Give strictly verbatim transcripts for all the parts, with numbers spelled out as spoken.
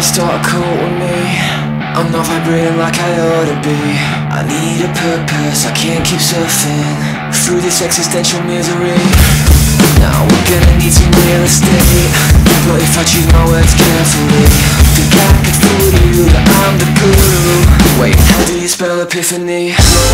start a cult with me. I'm not vibrating like I ought to be. I need a purpose, I can't keep surfing through this existential misery. Now we're gonna need some real estate, but if I choose my words carefully, think I could fool you that I'm the guru. Wait, how do you spell epiphany?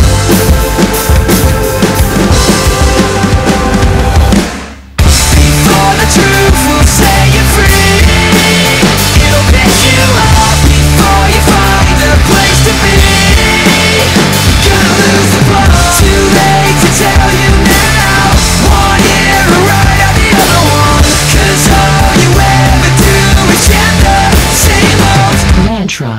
Before the truth will set you free, it'll mess you up before you find a place to be. Gonna lose the plot, too late to tell you now. One ear right out the other one, cause all you ever do is chant the same old mantra.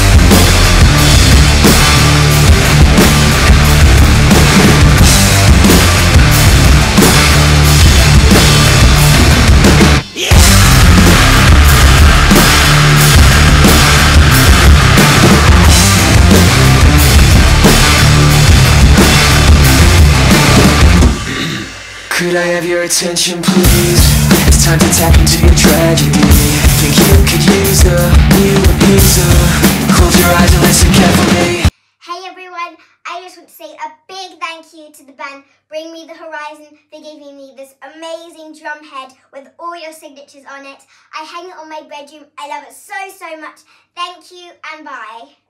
Could I have your attention, please? It's time to tap into your tragedy. Think you could use a new abuser? Close your eyes and listen carefully. Hey everyone, I just want to say a big thank you to the band Bring Me the Horizon for giving me this amazing drum head with all your signatures on it. I hang it on my bedroom. I love it so, so much. Thank you and bye.